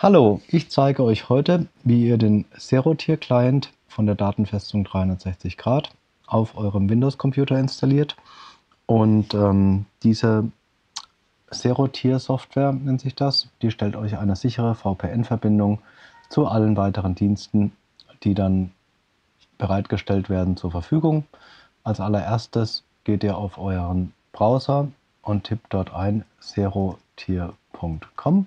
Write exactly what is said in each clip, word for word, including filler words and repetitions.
Hallo, ich zeige euch heute, wie ihr den Serotier-Client von der Datenfestung dreihundertsechzig Grad auf eurem Windows-Computer installiert. Und ähm, diese Serotier-Software nennt sich das. Die stellt euch eine sichere V P N-Verbindung zu allen weiteren Diensten, die dann bereitgestellt werden, zur Verfügung. Als allererstes geht ihr auf euren Browser und tippt dort ein serotier punkt com.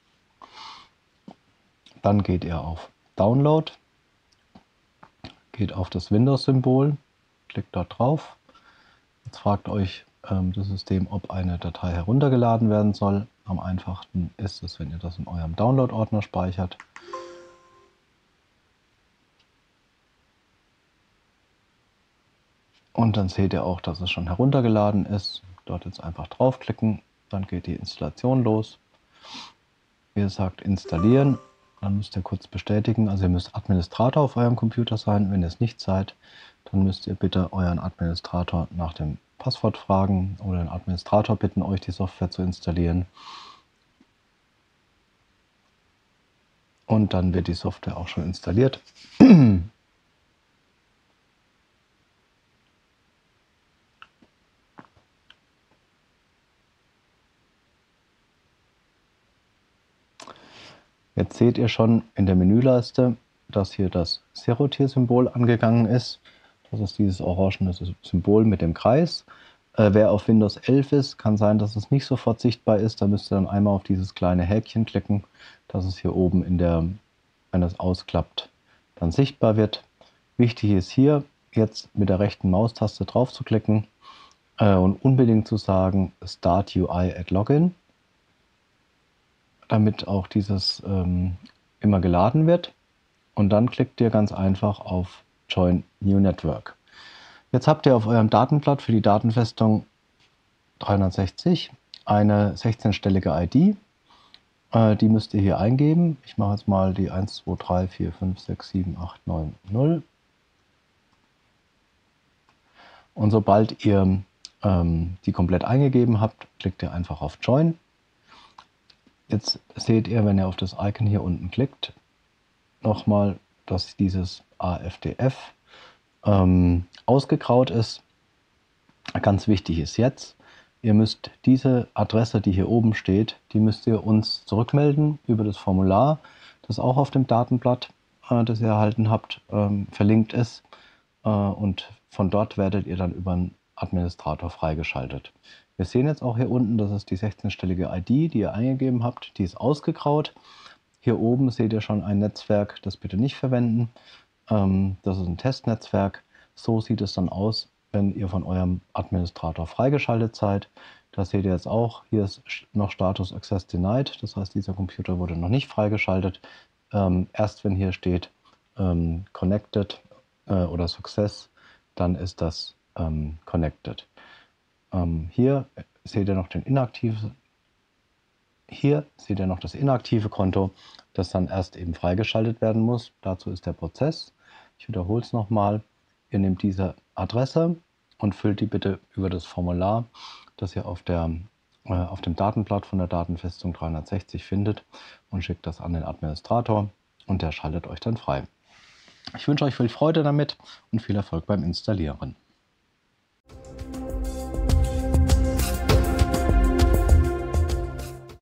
Dann geht ihr auf Download, geht auf das Windows-Symbol, klickt dort drauf. Jetzt fragt euch ähm, das System, ob eine Datei heruntergeladen werden soll. Am einfachsten ist es, wenn ihr das in eurem Download-Ordner speichert. Und dann seht ihr auch, dass es schon heruntergeladen ist. Dort jetzt einfach draufklicken, dann geht die Installation los. Ihr sagt installieren, dann müsst ihr kurz bestätigen. Also ihr müsst Administrator auf eurem Computer sein. Wenn ihr es nicht seid, dann müsst ihr bitte euren Administrator nach dem Passwort fragen oder den Administrator bitten, euch die Software zu installieren. Und dann wird die Software auch schon installiert. Jetzt seht ihr schon in der Menüleiste, dass hier das Serotier-Symbol angegangen ist. Das ist dieses orangene Symbol mit dem Kreis. Äh, wer auf Windows elf ist, kann sein, dass es nicht sofort sichtbar ist. Da müsst ihr dann einmal auf dieses kleine Häkchen klicken, dass es hier oben in der, wenn das ausklappt, dann sichtbar wird. Wichtig ist hier, jetzt mit der rechten Maustaste drauf zu klicken äh, und unbedingt zu sagen Start U I at Login, damit auch dieses ähm, immer geladen wird. Und dann klickt ihr ganz einfach auf Join New Network. Jetzt habt ihr auf eurem Datenblatt für die Datenfestung dreihundertsechzig eine sechzehnstellige I D. Äh, die müsst ihr hier eingeben. Ich mache jetzt mal die eins, zwei, drei, vier, fünf, sechs, sieben, acht, neun, null. Und sobald ihr ähm, die komplett eingegeben habt, klickt ihr einfach auf Join. Jetzt seht ihr, wenn ihr auf das Icon hier unten klickt, nochmal, dass dieses A F D F ähm, ausgegraut ist. Ganz wichtig ist jetzt, ihr müsst diese Adresse, die hier oben steht, die müsst ihr uns zurückmelden über das Formular, das auch auf dem Datenblatt, äh, das ihr erhalten habt, ähm, verlinkt ist. Äh, und von dort werdet ihr dann über einen Administrator freigeschaltet. Wir sehen jetzt auch hier unten, das ist die sechzehnstellige I D, die ihr eingegeben habt, die ist ausgegraut. Hier oben seht ihr schon ein Netzwerk, das bitte nicht verwenden. Ähm, das ist ein Testnetzwerk. So sieht es dann aus, wenn ihr von eurem Administrator freigeschaltet seid. Da seht ihr jetzt auch, hier ist noch Status Access Denied. Das heißt, dieser Computer wurde noch nicht freigeschaltet. Ähm, erst wenn hier steht ähm, Connected äh, oder Success, dann ist das ähm, Connected. Ähm, hier seht ihr noch den inaktiven Hier seht ihr noch das inaktive Konto, das dann erst eben freigeschaltet werden muss. Dazu ist der Prozess. Ich wiederhole es nochmal. Ihr nehmt diese Adresse und füllt die bitte über das Formular, das ihr auf, der, äh, auf dem Datenblatt von der Datenfestung dreihundertsechzig findet, und schickt das an den Administrator und der schaltet euch dann frei. Ich wünsche euch viel Freude damit und viel Erfolg beim Installieren.